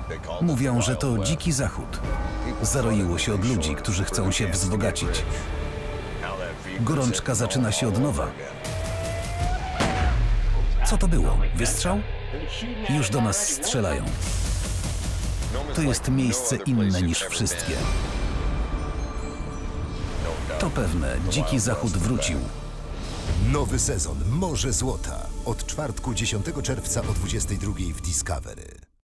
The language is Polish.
Mówią, że to dziki zachód. Zaroiło się od ludzi, którzy chcą się wzbogacić. Gorączka zaczyna się od nowa. Co to było? Wystrzał? Już do nas strzelają. To jest miejsce inne niż wszystkie. To pewne, dziki zachód wrócił. Nowy sezon Morze Złota. Od czwartku 10 czerwca o 22 w Discovery.